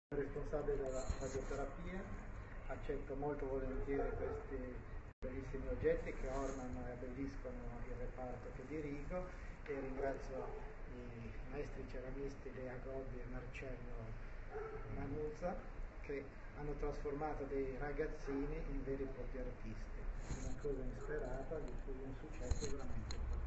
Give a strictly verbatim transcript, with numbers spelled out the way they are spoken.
responsabile della radioterapia, accetto molto volentieri questi bellissimi oggetti che ornano e abbelliscono il reparto che dirigo e ringrazio i maestri ceramisti Lea Gobbi e Marcello Manuzza che hanno trasformato dei ragazzini in veri e propri artisti, una cosa insperata di cui un successo veramente importante.